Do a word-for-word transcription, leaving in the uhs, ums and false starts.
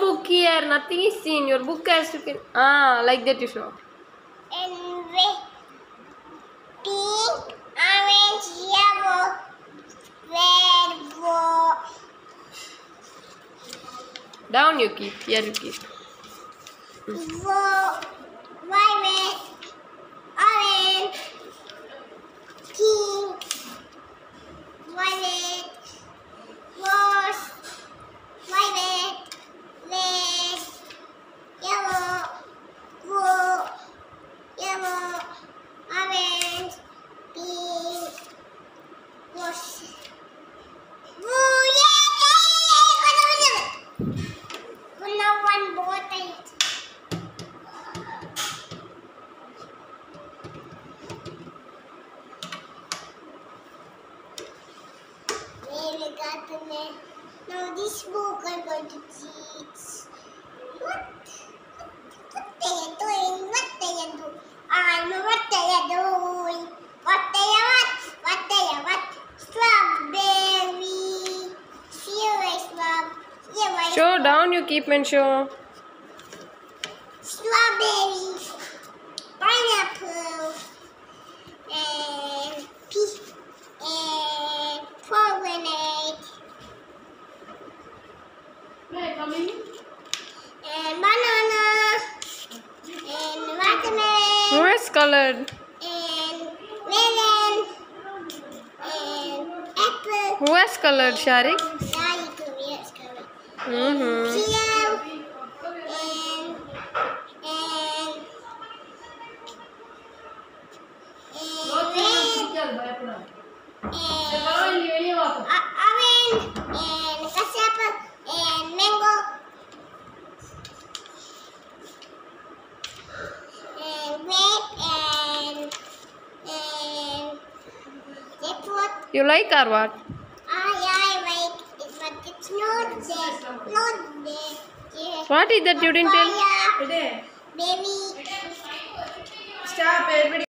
book here. Nothing is seen. Your book has to be. Ah, like that you show. And red, pink, orange, yellow, red, blue. Down you keep. Here you keep. Blue, violet, orange, pink, violet, rose, violet, red, yellow, blue, yellow, orange, pink, rose. Blue, yeah, yeah, yeah, kuna one bottle. Now this book I'm going to teach. What? What they are doing? What they are doing? I know what they are doing. What they are what? What they are what? Strawberry. Here is love. Here is Show down you keep and show. strawberry, pineapple, and peach, and pomegranate, and banana, and watermelon, Who is colored? and melon, and apple. Who has colored, Shaariq? Shaariq, yes, color. Mm-hmm. Pear, and and and red, and orange, and pineapple, and mango, and grape, and and jackfruit. You like or what? I I like it, but it's not there. Not there. Yeah. What is that you didn't tell? Papaya, baby. Stop everybody.